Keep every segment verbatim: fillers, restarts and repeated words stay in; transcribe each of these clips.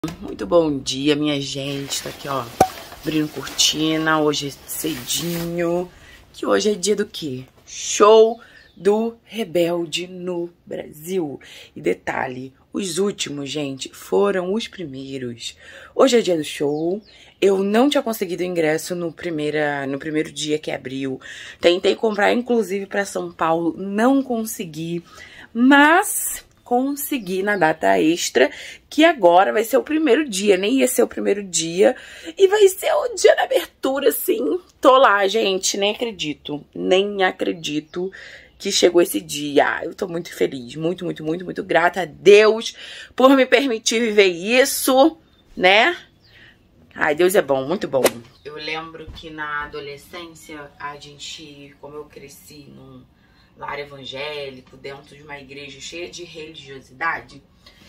Muito bom dia, minha gente. Tá aqui, ó, abrindo cortina. Hoje é cedinho. Que hoje é dia do quê? Show do Rebelde no Brasil. E detalhe, os últimos, gente, foram os primeiros. Hoje é dia do show. Eu não tinha conseguido ingresso no, primeira, no primeiro dia que abriu. Tentei comprar, inclusive, pra São Paulo. Não consegui. Mas consegui na data extra, que agora vai ser o primeiro dia, nem ia ser o primeiro dia, e vai ser o dia da abertura, assim. Tô lá, gente, nem acredito, nem acredito que chegou esse dia. Eu tô muito feliz, muito, muito, muito, muito grata a Deus por me permitir viver isso, né? Ai, Deus é bom, muito bom. Eu lembro que na adolescência, a gente, como eu cresci num lar evangélico, dentro de uma igreja cheia de religiosidade,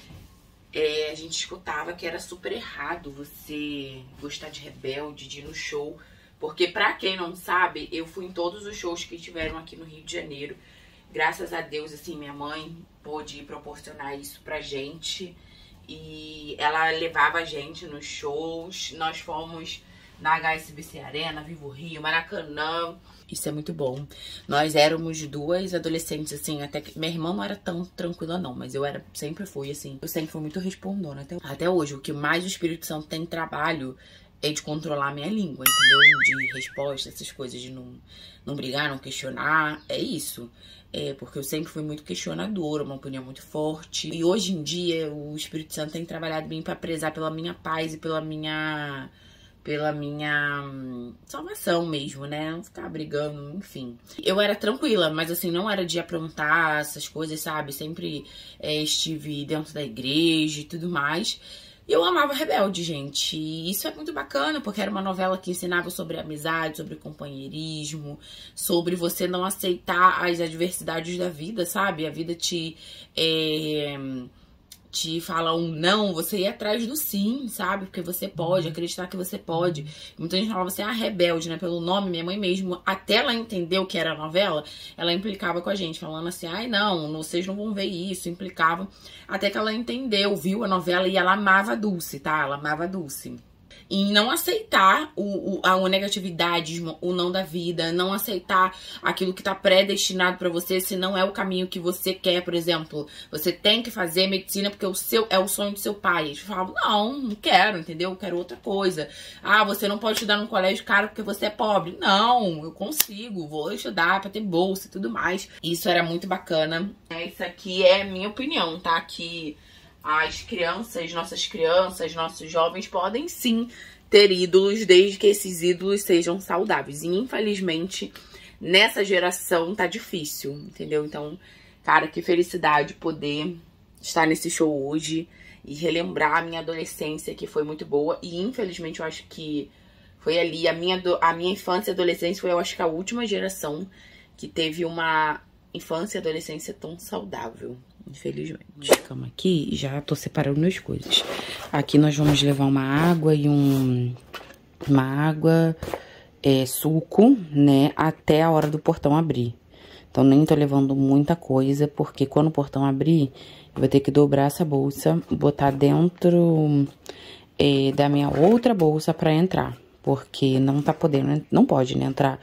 é, a gente escutava que era super errado você gostar de Rebelde, de ir no show, porque pra quem não sabe, eu fui em todos os shows que tiveram aqui no Rio de Janeiro. Graças a Deus, assim, minha mãe pôde proporcionar isso pra gente, e ela levava a gente nos shows. Nós fomos na H S B C Arena, Vivo Rio, Maracanã. Isso é muito bom. Nós éramos duas adolescentes, assim, até que... Minha irmã não era tão tranquila, não, mas eu era, sempre fui, assim. Eu sempre fui muito respondona, até, até hoje. O que mais o Espírito Santo tem trabalho é de controlar a minha língua, entendeu? De resposta, essas coisas, de não, não brigar, não questionar. É isso. É, porque eu sempre fui muito questionadora, uma opinião muito forte. E hoje em dia, o Espírito Santo tem trabalhado bem pra prezar pela minha paz e pela minha... pela minha hum, salvação mesmo, né? Não ficar brigando, enfim. Eu era tranquila, mas assim, não era de aprontar essas coisas, sabe? Sempre é, estive dentro da igreja e tudo mais. E eu amava Rebelde, gente. E isso é muito bacana, porque era uma novela que ensinava sobre amizade, sobre companheirismo, sobre você não aceitar as adversidades da vida, sabe? A vida te... É... te falar um não, você ir atrás do sim, sabe? Porque você pode, acreditar que você pode. Muita gente falava assim, ah, Rebelde, né? Pelo nome, minha mãe mesmo, até ela entender o que era a novela, ela implicava com a gente, falando assim, ai, não, vocês não vão ver isso, implicava. Até que ela entendeu, viu a novela e ela amava a Dulce, tá? Ela amava a Dulce. Em não aceitar o, o, a negatividade, o não da vida, não aceitar aquilo que tá predestinado pra você, se não é o caminho que você quer. Por exemplo, você tem que fazer medicina porque o seu, é o sonho do seu pai. Eles falavam, não, não quero, entendeu? Eu quero outra coisa. Ah, você não pode estudar num colégio caro porque você é pobre. Não, eu consigo, vou estudar pra ter bolsa e tudo mais. Isso era muito bacana. Isso aqui é minha opinião, tá? Que as crianças, nossas crianças, nossos jovens podem sim ter ídolos, desde que esses ídolos sejam saudáveis. E infelizmente, nessa geração tá difícil, entendeu? Então, cara, que felicidade poder estar nesse show hoje e relembrar a minha adolescência, que foi muito boa. E infelizmente eu acho que foi ali, a minha, a minha infância e adolescência foi, eu acho que a última geração que teve uma infância e adolescência tão saudável. Infelizmente. Calma aqui, já tô separando minhas coisas. Aqui nós vamos levar uma água e um... Uma água, é, suco, né? Até a hora do portão abrir. Então, nem tô levando muita coisa, porque quando o portão abrir, eu vou ter que dobrar essa bolsa, botar dentro é, da minha outra bolsa pra entrar. Porque não tá podendo, não pode, né? Entrar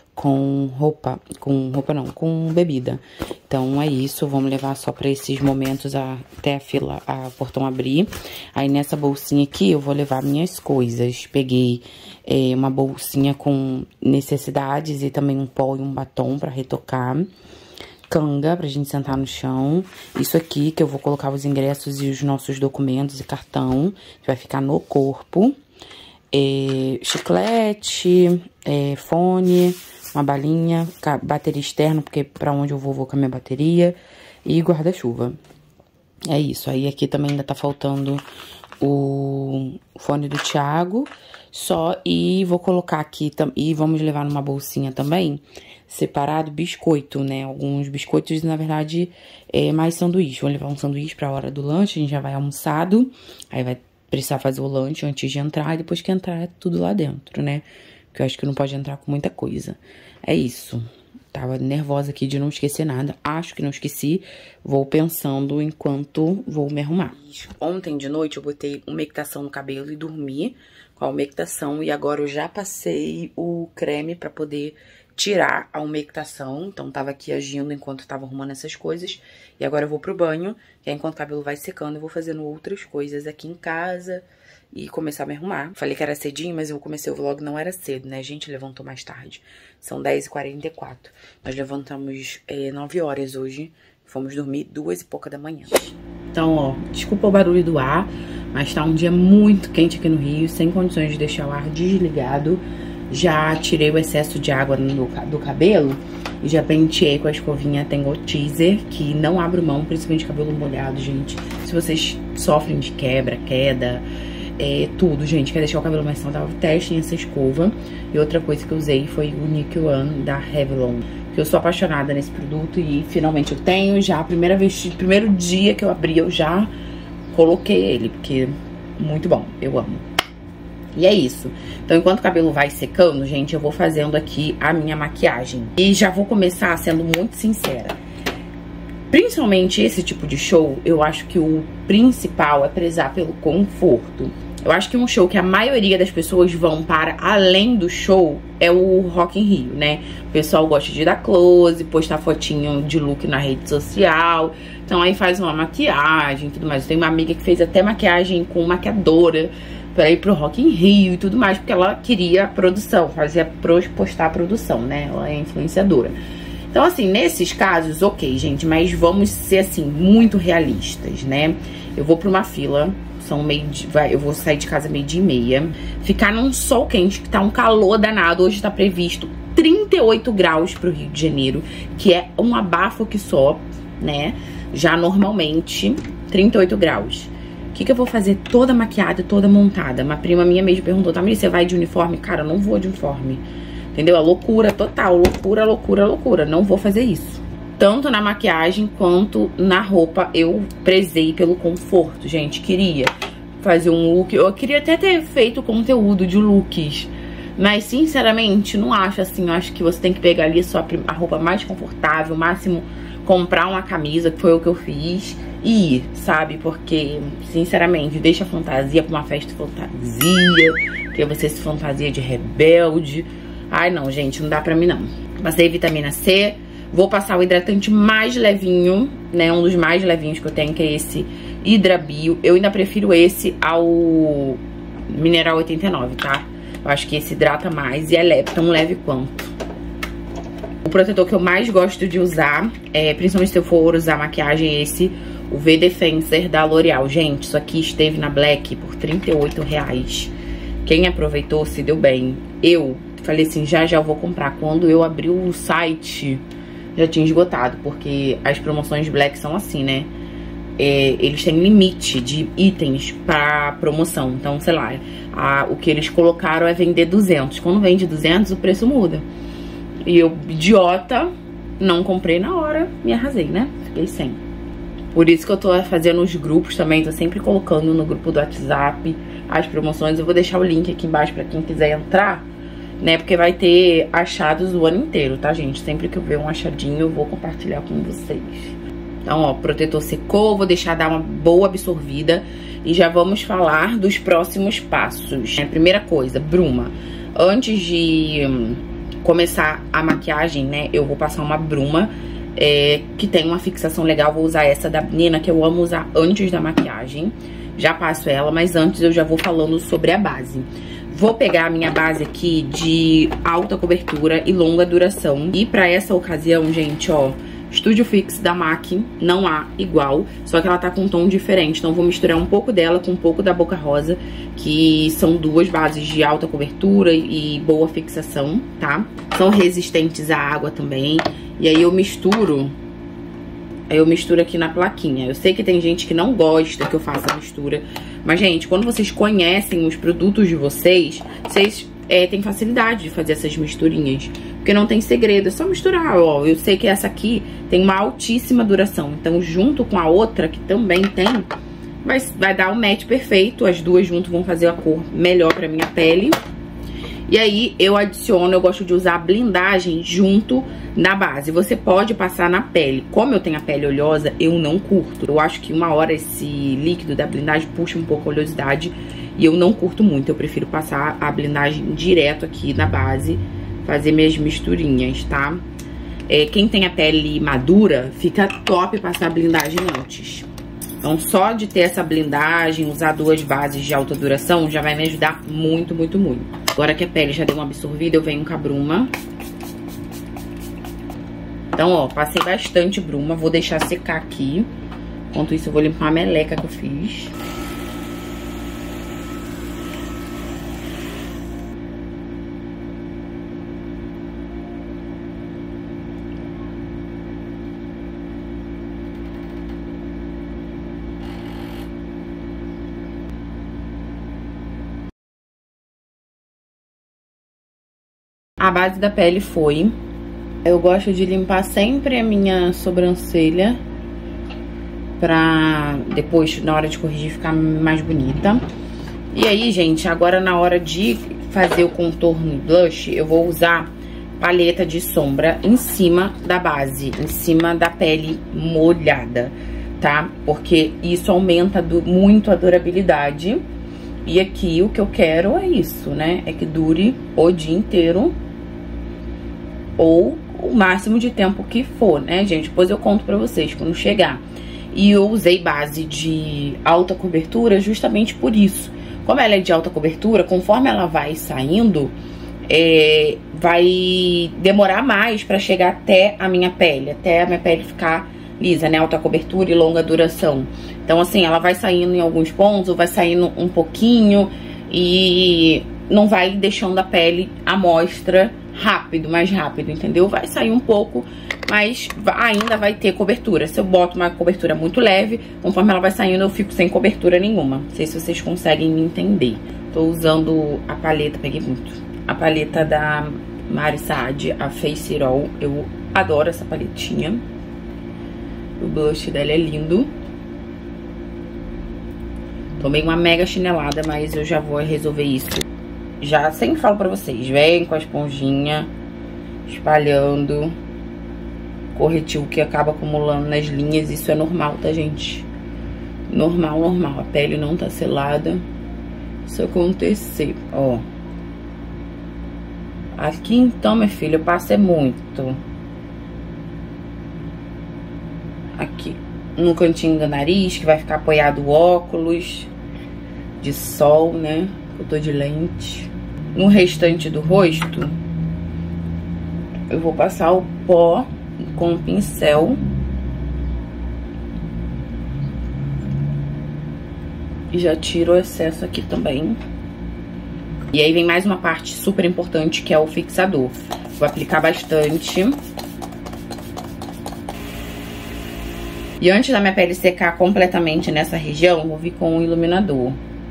com roupa, com roupa não, com bebida. Então, é isso, vamos levar só pra esses momentos até a fila, a portão abrir. Aí, nessa bolsinha aqui, eu vou levar minhas coisas. Peguei é, uma bolsinha com necessidades e também um pó e um batom pra retocar. Canga, pra gente sentar no chão. Isso aqui, que eu vou colocar os ingressos e os nossos documentos e cartão, que vai ficar no corpo. É, chiclete, é, fone, uma balinha, bateria externa, porque pra onde eu vou, vou com a minha bateria, e guarda-chuva. É isso. Aí aqui também ainda tá faltando o fone do Thiago, só, e vou colocar aqui, e vamos levar numa bolsinha também, separado, biscoito, né? Alguns biscoitos, na verdade, é mais sanduíche. Vou levar um sanduíche pra hora do lanche, a gente já vai almoçado, aí vai precisar fazer o lanche antes de entrar, e depois que entrar é tudo lá dentro, né? Porque eu acho que não pode entrar com muita coisa. É isso. tava nervosa aqui de não esquecer nada. Acho que não esqueci. Vou pensando enquanto vou me arrumar. Ontem de noite eu botei umectação no cabelo e dormi com a umectação. E agora eu já passei o creme pra poder tirar a umectação. Então tava aqui agindo enquanto eu tava arrumando essas coisas. E agora eu vou pro banho. E aí, enquanto o cabelo vai secando, eu vou fazendo outras coisas aqui em casa e começar a me arrumar. Falei que era cedinho, mas eu comecei o vlog, não era cedo, né? A gente levantou mais tarde. São dez e quarenta e quatro. Nós levantamos é, nove horas hoje. Fomos dormir duas e pouca da manhã. Então, ó, desculpa o barulho do ar, mas tá um dia muito quente aqui no Rio, sem condições de deixar o ar desligado. Já tirei o excesso de água no, do cabelo e já penteei com a escovinha Tangle Teaser, que não abro mão, principalmente de cabelo molhado, gente. Se vocês sofrem de quebra, queda... É tudo, gente, quer deixar o cabelo mais saudável, testem essa escova. E outra coisa que eu usei foi o Nick One da Revlon, que eu sou apaixonada nesse produto e finalmente eu tenho já. A primeira vez, primeiro dia que eu abri, eu já coloquei ele, porque muito bom, eu amo. E é isso. Então, enquanto o cabelo vai secando, gente, eu vou fazendo aqui a minha maquiagem. E já vou começar sendo muito sincera. Principalmente esse tipo de show, eu acho que o principal é prezar pelo conforto. Eu acho que um show que a maioria das pessoas vão para além do show é o Rock in Rio, né? O pessoal gosta de dar close, postar fotinho de look na rede social. Então aí faz uma maquiagem e tudo mais. Eu tenho uma amiga que fez até maquiagem com maquiadora pra ir pro Rock in Rio e tudo mais, porque ela queria produção, fazia postar a produção, né? Ela é influenciadora. Então, assim, nesses casos, ok, gente, mas vamos ser, assim, muito realistas, né? Eu vou pra uma fila, são meio de, vai, eu vou sair de casa meio dia e meia, ficar num sol quente, que tá um calor danado. Hoje tá previsto trinta e oito graus pro Rio de Janeiro, que é um abafo que só, né? Já normalmente, trinta e oito graus. O que que eu vou fazer toda maquiada, toda montada? Uma prima minha mesmo perguntou, Tamires, você vai de uniforme? Cara, eu não vou de uniforme. Entendeu? A loucura total, loucura, loucura, loucura. Não vou fazer isso. Tanto na maquiagem quanto na roupa, eu prezei pelo conforto, gente. Queria fazer um look, eu queria até ter feito conteúdo de looks, mas sinceramente, não acho assim. Eu acho que você tem que pegar ali só a roupa mais confortável, máximo comprar uma camisa, que foi o que eu fiz, e ir, sabe? Porque, sinceramente, deixa a fantasia pra uma festa fantasia, que você se fantasia de rebelde. Ai, não, gente, não dá pra mim, não. Passei vitamina C. Vou passar o hidratante mais levinho, né? Um dos mais levinhos que eu tenho, que é esse Hydra Bio. Eu ainda prefiro esse ao Mineral oitenta e nove, tá? Eu acho que esse hidrata mais e é leve, tão leve quanto. O protetor que eu mais gosto de usar, é, principalmente se eu for usar maquiagem, é esse, o V Defensor da L'Oreal. Gente, isso aqui esteve na Black por trinta e oito reais. Quem aproveitou se deu bem. Eu... falei assim, já já eu vou comprar. Quando eu abri o site, já tinha esgotado, porque as promoções Black são assim, né? É, eles têm limite de itens pra promoção. Então, sei lá, a, o que eles colocaram é vender duzentos. Quando vende duzentos, o preço muda. E eu, idiota, não comprei na hora, me arrasei, né? Fiquei sem. Por isso que eu tô fazendo os grupos também, tô sempre colocando no grupo do WhatsApp as promoções. Eu vou deixar o link aqui embaixo pra quem quiser entrar, né, porque vai ter achados o ano inteiro, tá, gente? Sempre que eu ver um achadinho, eu vou compartilhar com vocês. Então, ó, o protetor secou, vou deixar dar uma boa absorvida. E já vamos falar dos próximos passos. A primeira coisa, bruma. Antes de hum, começar a maquiagem, né, eu vou passar uma bruma é, que tem uma fixação legal. Vou usar essa da Nina, que eu amo usar antes da maquiagem. Já passo ela, mas antes eu já vou falando sobre a base. Vou pegar a minha base aqui de alta cobertura e longa duração. E pra essa ocasião, gente, ó, Studio Fix da MAC, não há igual, só que ela tá com um tom diferente. Então vou misturar um pouco dela com um pouco da Boca Rosa, que são duas bases de alta cobertura e boa fixação, tá? São resistentes à água também. E aí eu misturo... Aí eu misturo aqui na plaquinha. Eu sei que tem gente que não gosta que eu faça a mistura. Mas, gente, quando vocês conhecem os produtos de vocês, vocês é, têm facilidade de fazer essas misturinhas. Porque não tem segredo, é só misturar. Ó, eu sei que essa aqui tem uma altíssima duração. Então, junto com a outra, que também tem, vai, vai dar o match perfeito. As duas juntas vão fazer a cor melhor pra minha pele. E aí eu adiciono, eu gosto de usar a blindagem junto na base. Você pode passar na pele. Como eu tenho a pele oleosa, eu não curto. Eu acho que uma hora esse líquido da blindagem puxa um pouco a oleosidade e eu não curto muito. Eu prefiro passar a blindagem direto aqui na base, fazer minhas misturinhas, tá? É, quem tem a pele madura, fica top passar a blindagem antes. Então, só de ter essa blindagem, usar duas bases de alta duração, já vai me ajudar muito, muito, muito. Agora que a pele já deu uma absorvida, eu venho com a bruma. Então, ó, passei bastante bruma, vou deixar secar aqui. Enquanto isso, eu vou limpar a meleca que eu fiz. A base da pele foi. Eu gosto de limpar sempre a minha sobrancelha pra depois, na hora de corrigir, ficar mais bonita. E aí, gente, agora na hora de fazer o contorno e blush, eu vou usar paleta de sombra em cima da base, em cima da pele molhada, tá? Porque isso aumenta do, muito a durabilidade. E aqui o que eu quero é isso, né? É que dure o dia inteiro ou o máximo de tempo que for, né, gente? Depois eu conto pra vocês quando chegar. E eu usei base de alta cobertura justamente por isso. Como ela é de alta cobertura, conforme ela vai saindo, é, vai demorar mais pra chegar até a minha pele, até a minha pele ficar lisa, né? Alta cobertura e longa duração. Então, assim, ela vai saindo em alguns pontos, ou vai saindo um pouquinho e não vai deixando a pele à mostra rápido, mais rápido, entendeu? Vai sair um pouco, mas ainda vai ter cobertura. Se eu boto uma cobertura muito leve, conforme ela vai saindo, eu fico sem cobertura nenhuma. Não sei se vocês conseguem me entender. Tô usando a paleta, peguei muito. A paleta da Mari Saad, a Face It All. Eu adoro essa paletinha. O blush dela é lindo. Tomei uma mega chinelada, mas eu já vou resolver isso. Já sempre falo pra vocês, vem com a esponjinha, espalhando corretivo que acaba acumulando nas linhas. Isso é normal, tá, gente? Normal, normal. A pele não tá selada. Isso acontecer, ó. Aqui, então, minha filha, eu passo é muito. Aqui, no cantinho do nariz, que vai ficar apoiado o óculos de sol, né? Eu tô de lente. No restante do rosto, eu vou passar o pó com o pincel. E já tiro o excesso aqui também. E aí vem mais uma parte super importante, que é o fixador. Vou aplicar bastante. E antes da minha pele secar completamente nessa região, eu vou vir com um iluminador.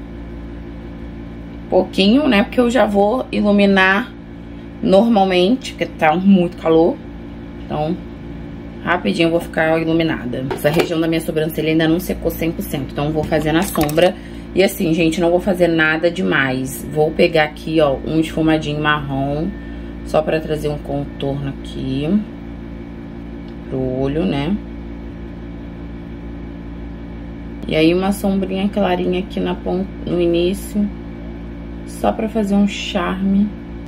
Pouquinho, né? Porque eu já vou iluminar normalmente, porque tá muito calor. Então, rapidinho eu vou ficar iluminada. Essa região da minha sobrancelha ainda não secou cem por cento, então eu vou fazer na sombra. E assim, gente, não vou fazer nada demais. Vou pegar aqui, ó, um esfumadinho marrom, só pra trazer um contorno aqui pro olho, né? E aí uma sombrinha clarinha aqui na ponta, no início, só pra fazer um charme.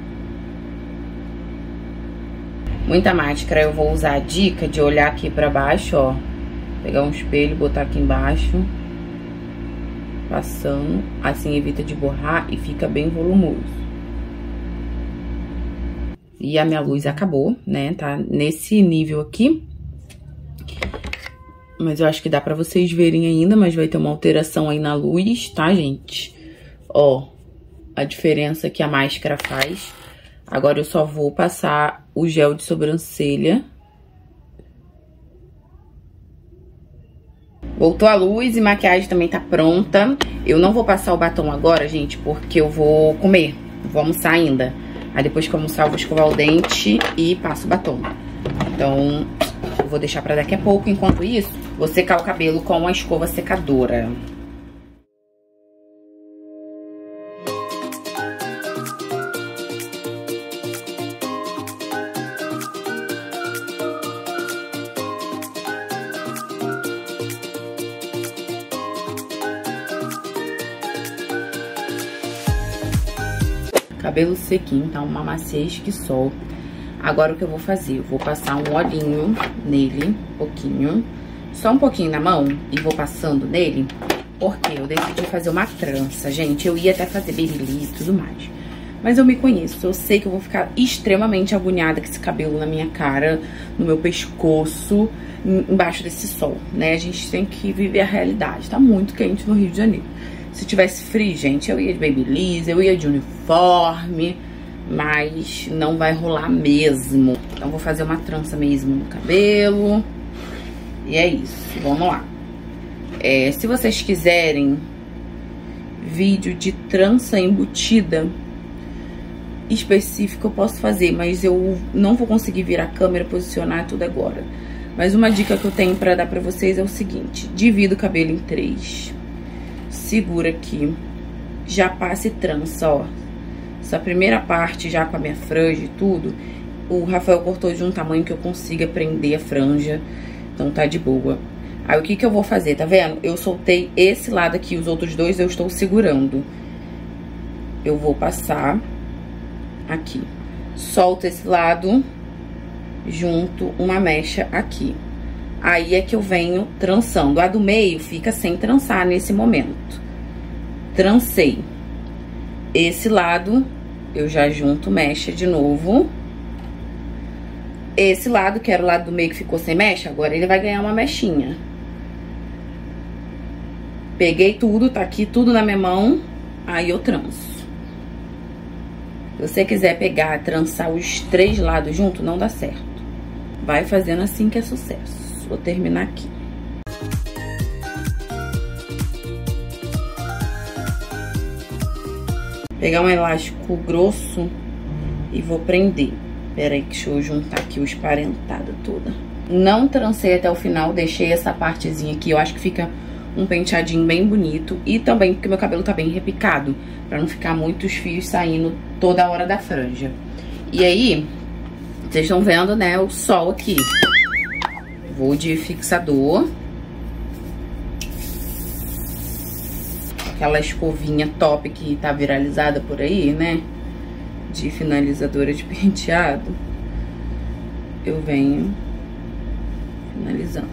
Muita máscara, eu vou usar a dica de olhar aqui pra baixo, ó. Pegar um espelho, botar aqui embaixo. Passando, assim evita de borrar e fica bem volumoso. E a minha luz acabou, né? Tá nesse nível aqui. Mas eu acho que dá pra vocês verem ainda, mas vai ter uma alteração aí na luz, tá, gente? Ó, a diferença que a máscara faz. Agora eu só vou passar o gel de sobrancelha. Voltou a luz e maquiagem também tá pronta. Eu não vou passar o batom agora, gente, porque eu vou comer. Vou almoçar ainda. Aí depois que eu almoçar eu vou escovar o dente e passo o batom. Então, eu vou deixar pra daqui a pouco. Enquanto isso, vou secar o cabelo com a escova secadora. cabelo sequinho, tá uma maciez que só. Agora o que eu vou fazer? Eu vou passar um olhinho nele, um pouquinho, só um pouquinho na mão, e vou passando nele, porque eu decidi fazer uma trança, gente. Eu ia até fazer babyliss e tudo mais, mas eu me conheço, eu sei que eu vou ficar extremamente agoniada com esse cabelo na minha cara, no meu pescoço, embaixo desse sol, né? A gente tem que viver a realidade, tá muito quente no Rio de Janeiro. Se tivesse frio, gente, eu ia de babyliss, eu ia de uniforme, mas não vai rolar mesmo. Então vou fazer uma trança mesmo no cabelo. E é isso, vamos lá. É, se vocês quiserem vídeo de trança embutida específico, eu posso fazer, mas eu não vou conseguir virar a câmera e posicionar tudo agora. Mas uma dica que eu tenho pra dar pra vocês é o seguinte: divida o cabelo em três, segura aqui, já passe trança, ó. Essa primeira parte já com a minha franja e tudo, o Rafael cortou de um tamanho que eu consiga prender a franja, então tá de boa. Aí o que que eu vou fazer, tá vendo? Eu soltei esse lado aqui, os outros dois eu estou segurando. Eu vou passar aqui, solto esse lado, junto uma mecha aqui. Aí é que eu venho trançando. A do meio fica sem trançar nesse momento. Trancei. Esse lado, eu já junto mecha de novo. Esse lado, que era o lado do meio que ficou sem mecha, agora ele vai ganhar uma mechinha. Peguei tudo, tá aqui tudo na minha mão, aí eu tranço. Se você quiser pegar, trançar os três lados junto, não dá certo. Vai fazendo assim que é sucesso. Vou terminar aqui. Pegar um elástico grosso e vou prender. Pera aí, deixa eu juntar aqui o esparentado toda. Não trancei até o final, deixei essa partezinha aqui. Eu acho que fica um penteadinho bem bonito. E também porque meu cabelo tá bem repicado, pra não ficar muitos fios saindo toda hora da franja. E aí, vocês estão vendo, né, o sol aqui. Vou de fixador. Aquela escovinha top que tá viralizada por aí, né? De finalizadora de penteado. Eu venho finalizando.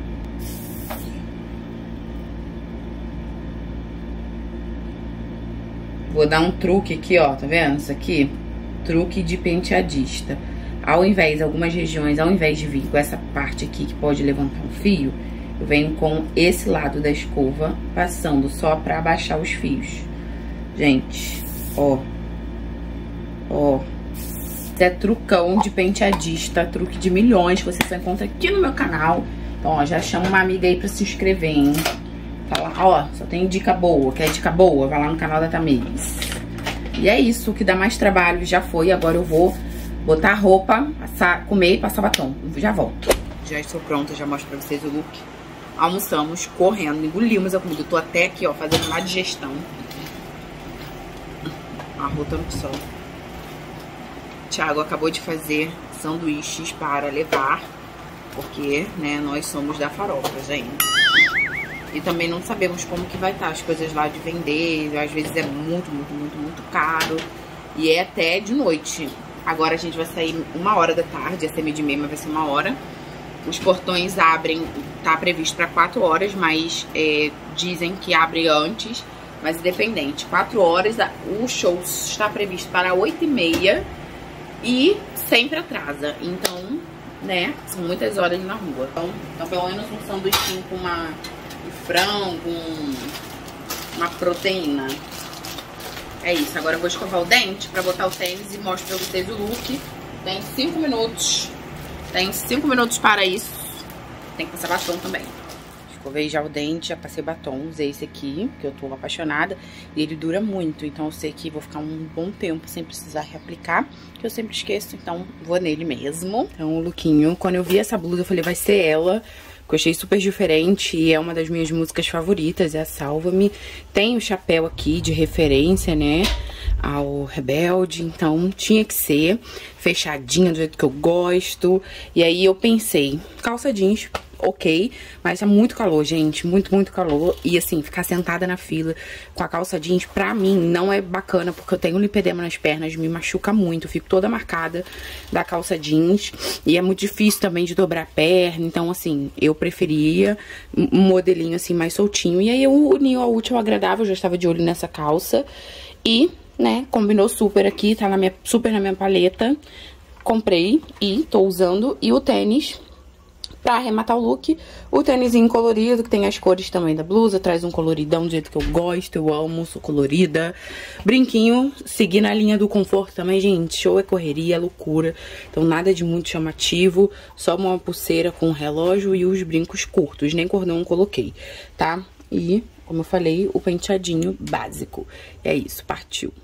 Vou dar um truque aqui, ó, tá vendo? Isso aqui, truque de penteadista. Ao invés, algumas regiões, ao invés de vir com essa parte aqui que pode levantar um fio, eu venho com esse lado da escova, passando só pra abaixar os fios. Gente, ó. Ó. Isso é trucão de penteadista, truque de milhões que você só encontra aqui no meu canal. Então, ó, já chama uma amiga aí pra se inscrever, hein? Fala, ó, só tem dica boa. Quer dica boa? Vai lá no canal da Tamires. E é isso, o que dá mais trabalho já foi. Agora eu vou botar a roupa, passar, comer e passar batom. Já volto. Já estou pronta, já mostro pra vocês o look. Almoçamos correndo, engolimos a comida. Eu tô até aqui, ó, fazendo uma digestão. Arrotando pro sol. Thiago acabou de fazer sanduíches para levar, porque, né, nós somos da farofa, gente. E também não sabemos como que vai estar as coisas lá de vender. Às vezes é muito, muito, muito, muito caro. E é até de noite. Agora a gente vai sair uma hora da tarde. Ia ser meio de meia, mas vai ser uma hora. Os portões abrem, tá previsto para quatro horas, mas é, dizem que abre antes. Mas independente, quatro horas, o show está previsto para oito e meia. E sempre atrasa. Então, né, são muitas horas na rua. Então, então pelo menos um sanduichinho com uma... frango, uma proteína. É isso, agora eu vou escovar o dente pra botar o tênis e mostro pra vocês o look. Tem cinco minutos. Tem cinco minutos para isso. Tem que passar batom também. Escovei já o dente, já passei batom. Usei esse aqui, que eu tô apaixonada. E ele dura muito, então eu sei que vou ficar um bom tempo sem precisar reaplicar, que eu sempre esqueço, então vou nele mesmo. Então o lookinho, quando eu vi essa blusa, eu falei, vai ser ela. Que eu achei super diferente e é uma das minhas músicas favoritas, é a Salva-me. Tem o chapéu aqui de referência, né, ao Rebelde, então tinha que ser fechadinha do jeito que eu gosto. E aí eu pensei, calça jeans ok, mas tá muito calor, gente, muito, muito calor. E assim, ficar sentada na fila com a calça jeans, pra mim, não é bacana, porque eu tenho lipedema nas pernas, me machuca muito, eu fico toda marcada da calça jeans. E é muito difícil também de dobrar a perna, então assim, eu preferia um modelinho assim mais soltinho. E aí eu uni ao útil ao agradável, eu já estava de olho nessa calça e, né, combinou super aqui, tá na minha, super na minha paleta. Comprei e tô usando. E o tênis, pra arrematar o look, o tênisinho colorido, que tem as cores também da blusa, traz um coloridão do jeito que eu gosto, eu amo, sou colorida. Brinquinho, seguir na linha do conforto também, gente, show é correria, é loucura. Então nada de muito chamativo, só uma pulseira com o relógio e os brincos curtos, nem cordão eu coloquei, tá? E, como eu falei, o penteadinho básico. É isso, partiu.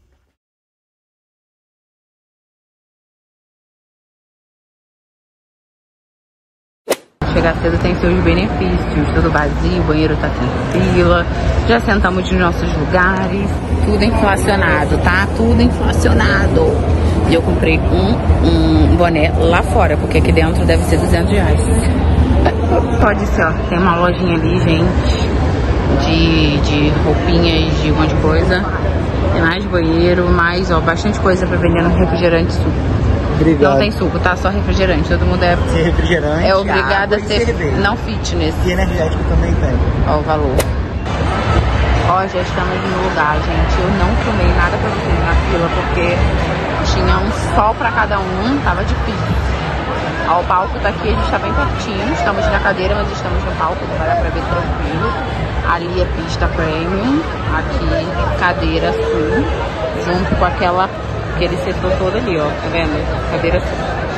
Chegar cedo tem seus benefícios, tudo vazio, o banheiro tá sem fila, já sentamos nos nossos lugares, tudo inflacionado, tá? Tudo inflacionado. E eu comprei um, um boné lá fora, porque aqui dentro deve ser duzentos reais. Pode ser, ó, tem uma lojinha ali, gente, de, de roupinhas, de um monte de coisa. Tem mais banheiro, mais, ó, bastante coisa pra vender no refrigerante suco. Obrigado. Não tem suco, tá? Só refrigerante. Todo mundo é, ser refrigerante, é obrigado a ser cerveja. Não fitness. E energético também tem. Ó o valor. Ó, já estamos no lugar, gente. Eu não filmei nada pra vocês na fila, porque tinha um sol pra cada um, tava difícil. Ó, o palco tá aqui, a gente tá bem pertinho. Estamos na cadeira, mas estamos no palco, vai dar pra ver tranquilo. Ali é pista premium, aqui cadeira sul, junto com aquela... aquele setor todo ali, ó, tá vendo? Cadeira sul.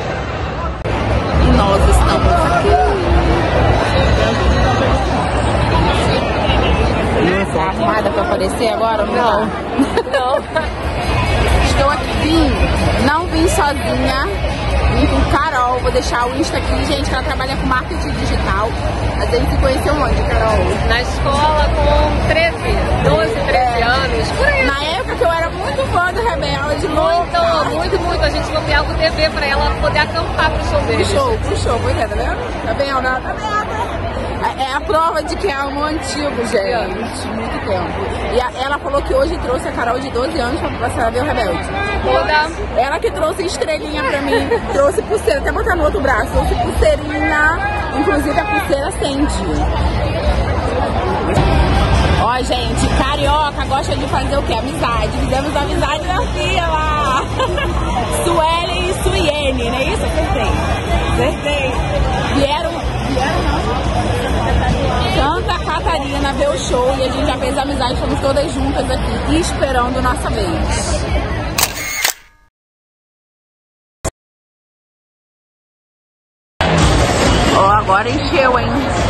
E nós estamos aqui. Tá armada pra aparecer agora? Não. Não. Estou aqui, vim, não vim sozinha, vim com Carol, vou deixar o Insta aqui, gente, que ela trabalha com marketing digital. A gente se conheceu onde, Carol? Na escola com treze, doze, treze anos, por aí. Na época que eu era muito fã do Rebelde, muito, muito, muito. A gente foi algo T V pra ela poder acampar pro show dele. Pro show, pro show, pois é, tá vendo? Tá bem, não, tá bem. É a prova de que é amor antigo, gente. Muito tempo. E a, ela falou que hoje trouxe a Carol de doze anos pra passar a ver o Rebelde. Toda. Ela que trouxe estrelinha pra mim, trouxe pulseira, até botar no outro braço, trouxe pulseirinha, inclusive a pulseira acende. Ó, gente, carioca gosta de fazer o quê? Amizade. Fizemos amizade na fila. Suelen e Suiene, não é isso? Acertei. Acertei. Vieram, vieram não. Santa Catarina ver o show e a gente já fez amizade, estamos todas juntas aqui, esperando nossa vez. Ó, agora encheu, hein?